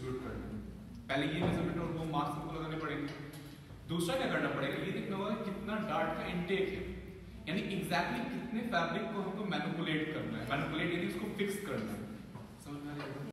Distribute करना है। पहले ये मेजरमेंट और वो मार्क्स को लगाने पड़ेंगे। दूसरा क्या करना पड़ेगा, ये देखना होगा कितना डार्ट का इनटेक है, यानी एग्जैक्टली कितने फैब्रिक को हमको मैनिपुलेट करना है, मैनिपुलेट यानी उसको फिक्स करना है। समझ में आ रहा है?